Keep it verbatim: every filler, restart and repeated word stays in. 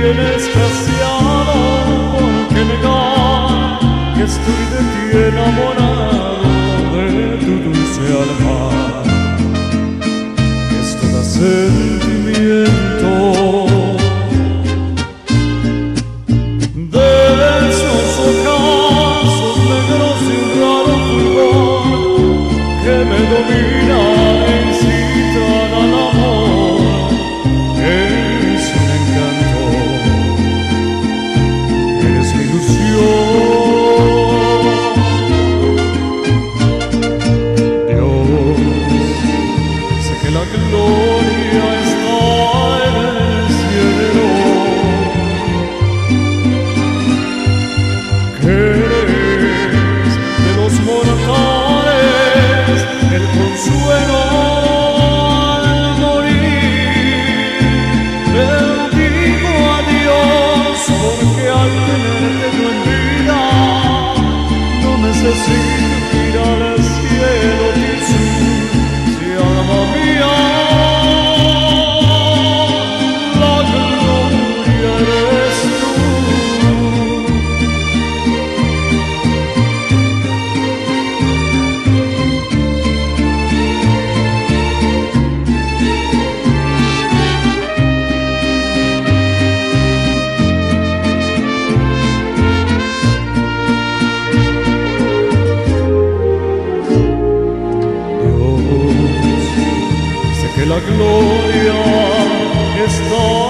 tienes desgraciado, ¿por qué negar que estoy de ti enamorado, de tu dulce alma, que es todo sentimiento, de esos ocasos negros y un raro fulgor que me domina e incitan al amor. Es un encanto, eres mi ilusión. Dios, sé que la gloria está en el cielo, que eres de los mortales el consuelo al morir. Te digo adiós porque al tenerte yo en vida no necesito ir al cielo ni sur, si alma mía la gloria eres tú. Que la gloria está